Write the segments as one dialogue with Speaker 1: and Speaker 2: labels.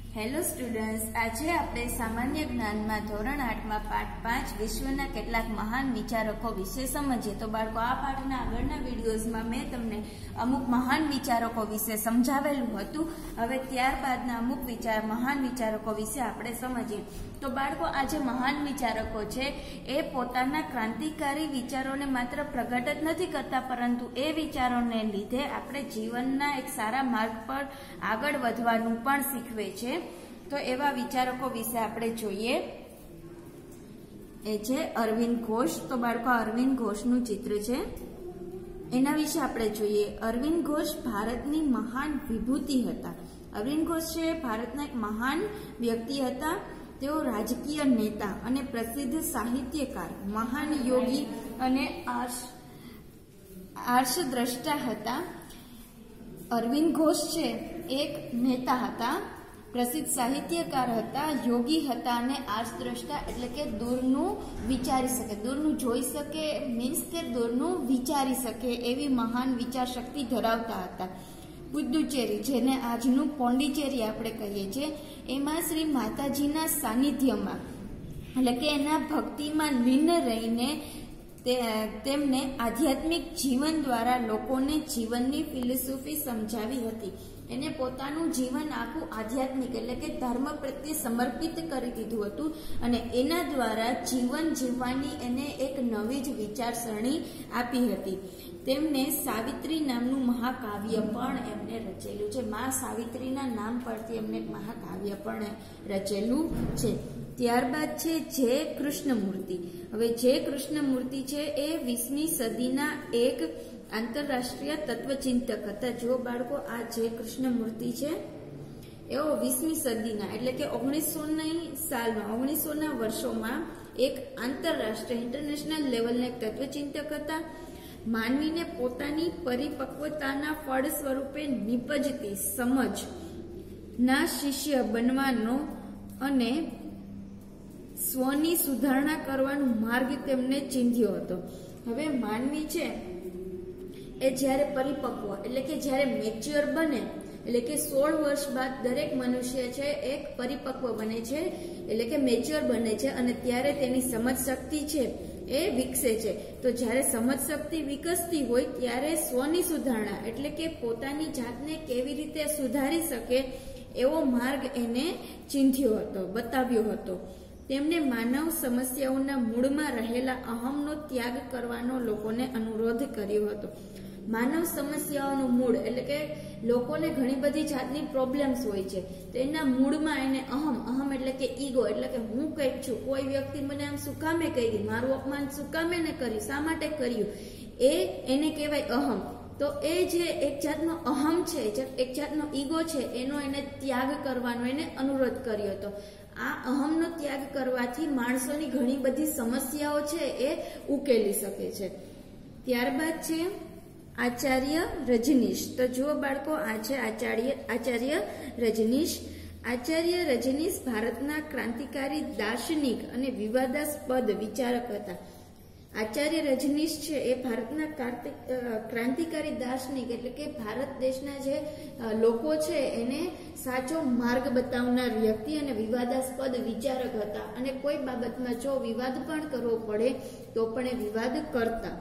Speaker 1: Hello students, આજે આપણે સામાન્ય જ્ઞાનમાં ધોરણ 8માં પાઠ 5 વિશ્વના કેટલાક મહાન વિચારકો વિશે સમજીએ. તો બાળકો, આ પાઠના આગળના વિડીયોઝમાં મેં તમને અમુક મહાન વિચારકો વિશે સમજાવેલું હતું. હવે ત્યારબાદના અમુક મહાન વિચારકો વિશે આપણે સમજીએ. તો બાળકો, આ જે મહાન વિચારકો છે એ પોતાના ક્રાંતિકારી વિચારોને માત્ર પ્રગટ જ નથી કરતા, પરંતુ એ વિચારોને લીધે આપણે જીવનના એક સારા માર્ગ પર આગળ વધવાનું પણ શીખવે છે. તો એવા વિચારકો વિશે આપણે જોઈએ. એ છે અરવિંદ ઘોષ. તો બાળકો, અરવિંદ ઘોષનું ચિત્ર છે, એના વિશે આપણે જોઈએ. અરવિંદ ઘોષ ભારતની મહાન વિભૂતિ હતા. અરવિંદ ઘોષ છે ભારતના એક મહાન વ્યક્તિ હતા. તેઓ રાજકીય નેતા અને પ્રસિદ્ધ સાહિત્યકાર, મહાન યોગી અને આર્ષદ્રષ્ટા હતા. અરવિંદ ઘોષ છે એક નેતા હતા, પ્રસિદ્ધ સાહિત્યકાર હતા, યોગી હતા અને આર્ષદ્રષ્ટા એટલે કે દૂરનું વિચારી શકે, દૂરનું જોઈ શકે, મીન્સ કે દૂરનું વિચારી શકે એવી મહાન વિચાર શક્તિ ધરાવતા હતા. પુદુચેરી, જેને આજનું પોંડિચેરી આપણે કહીએ છીએ, એમાં શ્રી માતાજીના સાનિધ્યમાં એટલે કે એના ભક્તિમાં લીન રહીને તેમને આધ્યાત્મિક જીવન દ્વારા લોકોને જીવનની ફિલોસોફી સમજાવી હતી. એને પોતાનું જીવન આખું આધ્યાત્મિક એટલે કે ધર્મ પ્રત્યે સમર્પિત કરી દીધું હતું અને એના દ્વારા જીવન જીવવાની એને એક નવી જ વિચારસરણી આપી હતી. તેમને સાવિત્રી નામનું મહાકાવ્ય પણ એમને રચેલું છે. મા સાવિત્રીના નામ પરથી એમને એક મહાકાવ્ય પણ રચેલું છે. ત્યારબાદ છે જે કૃષ્ણમૂર્તિ. હવે જે કૃષ્ણમૂર્તિ છે એ 20મી સદીના એક આંતરરાષ્ટ્રીય તત્વચિંતક હતા. જો બાળકો, આ જે કૃષ્ણમૂર્તિ છે એઓ 20મી સદીના એટલે કે 1900ના વર્ષોમાં એક આંતરરાષ્ટ્રીય ઇન્ટરનેશનલ લેવલના એક તત્વચિંતક હતા. માનવીને પોતાની પરિપક્વતાના ફળ સ્વરૂપે નિપજતી સમજ ના શિષ્ય બનવાનો અને સ્વની સુધારણા કરવાનો માર્ગ તેમને ચીંધ્યો હતો. હવે માનવી છે એ જ્યારે પરિપક્વ એટલે કે જ્યારે મેચ્યોર બને, એટલે કે 16 વર્ષ બાદ દરેક મનુષ્ય છે એક પરિપક્વ બને છે એટલે કે મેચ્યોર બને છે અને ત્યારે તેની સમજ શક્તિ છે એ વિકસે છે. તો જ્યારે સમજ શક્તિ વિકસતી હોય ત્યારે સ્વની સુધારણા એટલે કે પોતાની જાતને કેવી રીતે સુધારી શકે એવો માર્ગ એને ચીંધ્યો હતો, બતાવ્યો હતો. તેમણે માનવ સમસ્યાઓના મૂળમાં રહેલા અહમનો ત્યાગ કરવાનો લોકોને અનુરોધ કર્યો હતો. માનવ સમસ્યાઓનું મૂળ એટલે કે લોકોને ઘણી બધી જાતની પ્રોબ્લેમ્સ હોય છે, તો એના મૂળમાં એને અહમ એટલે કે ઈગો એટલે કે હું કંઈક છું, કોઈ વ્યક્તિ મને આમ શું કામે કરી, મારું અપમાન શું કામે ને કર્યું, શા માટે કર્યું, એને કહેવાય અહમ. તો એ જે એક જાતનો અહમ છે, એક જાતનો ઈગો છે, એનો એને ત્યાગ કરવાનો એને અનુરોધ કર્યો હતો. આ અહમનો ત્યાગ કરવાથી માણસોની ઘણી બધી સમસ્યાઓ છે એ ઉકેલી શકે છે. ત્યારબાદ છે આચાર્ય રજનીશ. તો જુઓ બાળકો, આ છે આચાર્ય રજનીશ. આચાર્ય રજનીશ ભારતના ક્રાંતિકારી દાર્શનિક અને વિવાદાસ્પદ વિચારક હતા. આચાર્ય રજનીશ છે એ ભારતના ક્રાંતિકારી દાર્શનિક એટલે કે ભારત દેશના જે લોકો છે એને સાચો માર્ગ બતાવનાર વ્યક્તિ અને વિવાદાસ્પદ વિચારક હતા. અને કોઈ બાબતમાં જો વિવાદ પણ કરવો પડે તો પણ એ વિવાદ કરતા.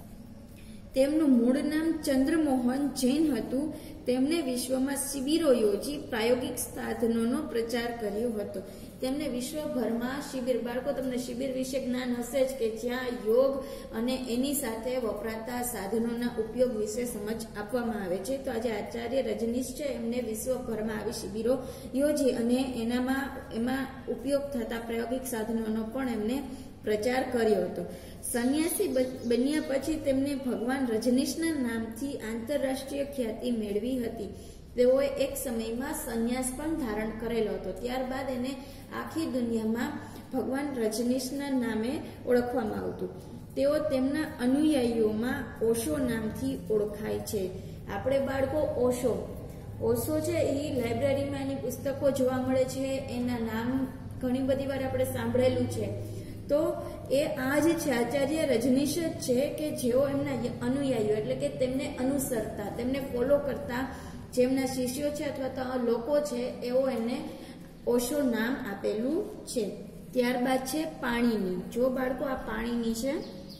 Speaker 1: તેમનું મૂળ નામ ચંદ્રમોહન જૈન હતું. તેમણે વિશ્વમાં શિબિરો યોજી પ્રાયોગિક સાધનોનો પ્રચાર કર્યો હતો. તેમને વિશ્વભરમાં શિબિર, બાળકો તમને શિબિર વિશે જ્ઞાન હશે જ કે જ્યાં યોગ અને એની સાથે વપરાતા સાધનોના ઉપયોગ વિશે સમજ આપવામાં આવે છે. તો આજે આચાર્ય રજનીશ છે એમને વિશ્વભરમાં આવી શિબિરો યોજી અને એમાં ઉપયોગ થતા પ્રાયોગિક સાધનોનો પણ એમને પ્રચાર કર્યો હતો. સંન્યાસી બન્યા પછી તેમને ભગવાન રજનીશના નામથી આંતરરાષ્ટ્રીય ખ્યાતિ મેળવી હતી. તેઓએ એક સમયમાં સંન્યાસ પણ ધારણ કરેલો હતો. ત્યારબાદ એને આખી દુનિયામાં ભગવાન રજનીશના નામે ઓળખવામાં આવતું. તેઓ તેમના અનુયાયીઓમાં ઓશો નામથી ઓળખાય છે. આપણે બાળકો ઓશો છે એ લાઇબ્રેરીમાં એની પુસ્તકો જોવા મળે છે. એના નામ ઘણી બધી વાર આપણે સાંભળેલું છે. તો એ આ જ છે આચાર્ય રજનીશ જ છે કે જેઓ એમના અનુયાયીઓ એટલે કે તેમને અનુસરતા, તેમને ફોલો કરતા જેમના શિષ્યો છે અથવા તો લોકો છે એઓ એને ઓશો નામ આપેલું છે. ત્યારબાદ છે પાણીની. જો બાળકો આ પાણીની છે.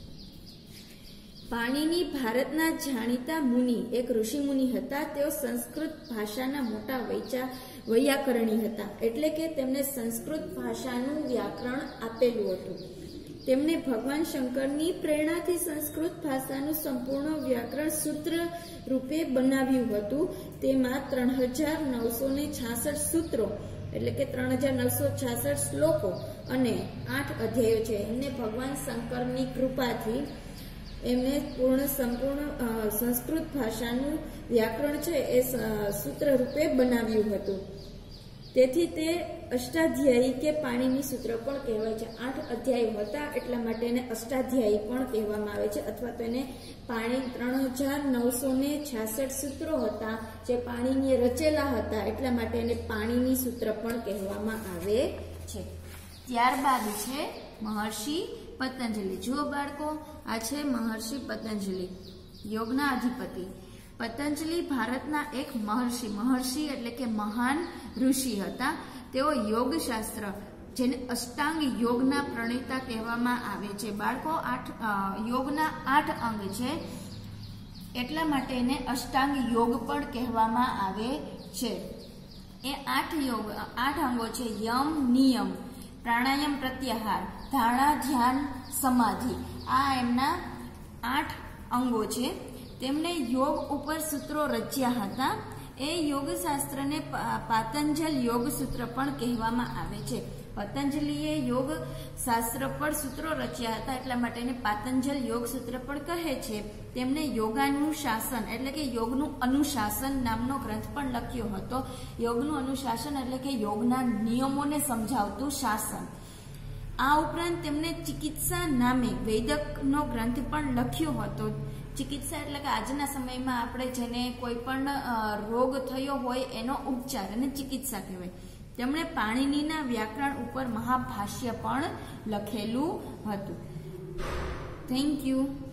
Speaker 1: પાણીની ભારતના જાણીતા મુનિ, એક ઋષિ મુનિ હતા. તેઓ સંસ્કૃત ભાષાના મોટા વૈયાકરણી હતા, એટલે કે તેમને સંસ્કૃત ભાષાનું વ્યાકરણ આપેલું હતું. તેમણે ભગવાન શંકરની પ્રેરણાથી સંસ્કૃત ભાષાનું સંપૂર્ણ વ્યાકરણ સૂત્ર રૂપે બનાવ્યું હતું. તેમાં 3966 સૂત્રો એટલે કે 3966 શ્લોકો અને 8 અધ્યાયો છે. એમને ભગવાન શંકરની કૃપાથી એમને સંપૂર્ણ સંસ્કૃત ભાષાનું વ્યાકરણ છે એ સૂત્ર રૂપે બનાવ્યું હતું. તેથી તે અષ્ટાધ્યાયી કે પાણીની સૂત્ર પણ કહેવાય છે. 8 અધ્યાયો હતા એટલા માટે એને અષ્ટાધ્યાયી પણ કહેવામાં આવે છે, અથવા તો એને પાણી 3966 સૂત્રો હતા જે પાણીને રચેલા હતા એટલા માટે એને પાણીની સૂત્ર પણ કહેવામાં આવે છે. ત્યારબાદ છે મહર્ષિ પતંજલિ. જુઓ બાળકો, આ છે મહર્ષિ પતંજલિ, યોગના અધિપતિ. પતંજલિ ભારતના એક મહર્ષિ એટલે કે મહાન ઋષિ હતા. તેઓ યોગશાસ્ત્ર, જેને અષ્ટાંગ યોગના પ્રણેતા કહેવામાં આવે છે. બાળકો, યોગના 8 અંગ છે એટલા માટે એને અષ્ટાંગ યોગ પણ કહેવામાં આવે છે. એ 8 અંગો છે: યમ, નિયમ, પ્રાણાયામ, પ્રત્યાહાર, ધારણા, ધ્યાન, સમાધિ. આ એમના 8 અંગો છે. તેમણે યોગ ઉપર સૂત્રો રચ્યા હતા. એ યોગશાસ્ત્રને પાતંજલ યોગ સૂત્ર પણ કહેવામાં આવે છે. પતંજલિએ યોગ શાસ્ત્ર પર સૂત્રો રચ્યા હતા એટલા માટે એને પાતંજલ યોગ સૂત્ર પણ કહે છે. તેમણે યોગાનુશાસન એટલે કે યોગનું અનુશાસન નામનો ગ્રંથ પણ લખ્યો હતો. યોગનું અનુશાસન એટલે કે યોગના નિયમોને સમજાવતું શાસન. આ ઉપરાંત તેમણે ચિકિત્સા નામે વૈદકનો ગ્રંથ પણ લખ્યો હતો. ચિકિત્સા એટલે કે આજના સમયમાં આપણે જેને કોઈ પણ રોગ થયો હોય એનો ઉપચાર અને ચિકિત્સા કહેવાય. તેમણે પાણિનીના વ્યાકરણ ઉપર મહાભાષ્ય પણ લખેલું હતું. Thank you.